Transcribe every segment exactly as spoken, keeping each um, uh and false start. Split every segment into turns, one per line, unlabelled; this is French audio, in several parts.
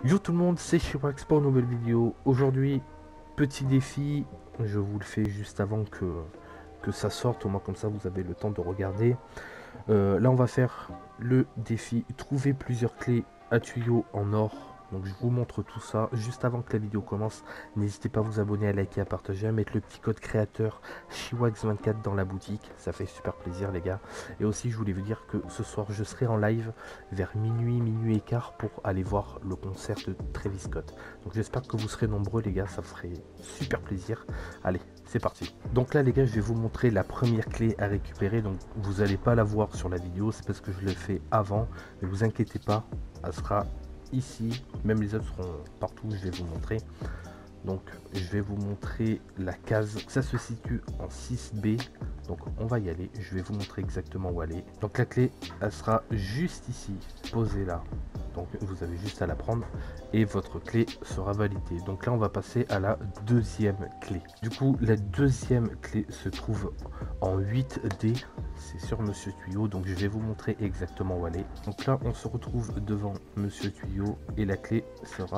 Yo tout le monde, c'est Chiwax pour une nouvelle vidéo. Aujourd'hui, petit défi, je vous le fais juste avant que, que ça sorte, au moins comme ça vous avez le temps de regarder. Euh, là on va faire le défi, trouver plusieurs clés à tuyaux en or. Donc je vous montre tout ça juste avant que la vidéo commence. N'hésitez pas à vous abonner, à liker, à partager, à mettre le petit code créateur Chiwax vingt-quatre dans la boutique. Ça fait super plaisir les gars. Et aussi je voulais vous dire que ce soir je serai en live vers minuit, minuit et quart pour aller voir le concert de Travis Scott. Donc j'espère que vous serez nombreux les gars, ça ferait super plaisir. Allez, c'est parti. Donc là les gars, je vais vous montrer la première clé à récupérer. Donc vous n'allez pas la voir sur la vidéo, c'est parce que je l'ai fait avant. Mais vous inquiétez pas, elle sera ici. Même les autres seront partout, je vais vous montrer. Donc je vais vous montrer la case. Ça se situe en six B. Donc on va y aller. Je vais vous montrer exactement où aller. Donc la clé, elle sera juste ici, posée là. Donc vous avez juste à la prendre et votre clé sera validée. Donc là on va passer à la deuxième clé. Du coup la deuxième clé se trouve en huit D. C'est sur Monsieur Tuyau. Donc je vais vous montrer exactement où aller. Donc là on se retrouve devant Monsieur Tuyau et la clé sera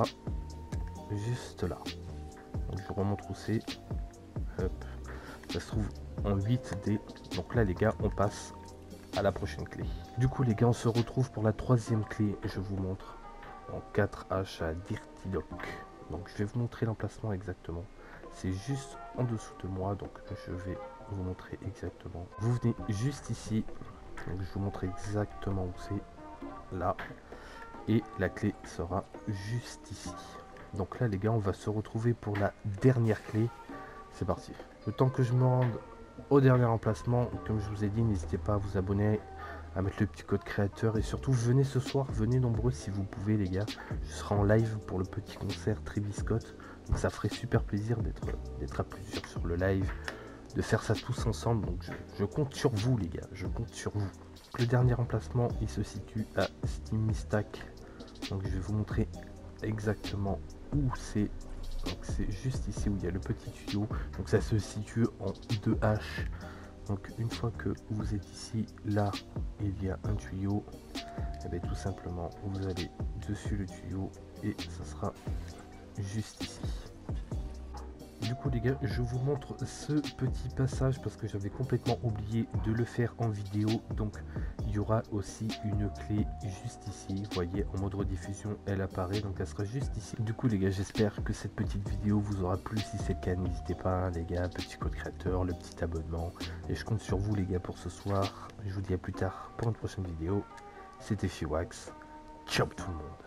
juste là. Donc je remonte où c'est. Hop. Ça se trouve en huit D. Donc là les gars on passe à la prochaine clé. Du coup les gars on se retrouve pour la troisième clé. Je vous montre en quatre H à Dirty Dock. Donc je vais vous montrer l'emplacement exactement. C'est juste en dessous de moi. Donc je vais vous montrer exactement. Vous venez juste ici. Donc je vous montre exactement où c'est. Là. Et la clé sera juste ici. Donc là les gars on va se retrouver pour la dernière clé. C'est parti. Le temps que je me rende au dernier emplacement, comme je vous ai dit, n'hésitez pas à vous abonner, à mettre le petit code créateur et surtout venez ce soir, venez nombreux si vous pouvez les gars. Je serai en live pour le petit concert Travis Scott. Donc ça ferait super plaisir d'être d'être à plusieurs sur le live, de faire ça tous ensemble. Donc je, je compte sur vous les gars, je compte sur vous. Le dernier emplacement il se situe à Steam Stack. Donc je vais vous montrer exactement où c'est. Donc c'est juste ici où il y a le petit tuyau. Donc ça se situe en deux H. Donc une fois que vous êtes ici, là il y a un tuyau. Et bien tout simplement vous allez dessus le tuyau et ça sera juste ici. Du coup les gars, je vous montre ce petit passage parce que j'avais complètement oublié de le faire en vidéo. Donc il y aura aussi une clé juste ici, vous voyez, en mode rediffusion elle apparaît, donc elle sera juste ici. Du coup les gars, j'espère que cette petite vidéo vous aura plu. Si c'est le cas, n'hésitez pas hein, les gars, petit code créateur, le petit abonnement, et je compte sur vous les gars pour ce soir. Je vous dis à plus tard pour une prochaine vidéo. C'était Chiwax, ciao tout le monde.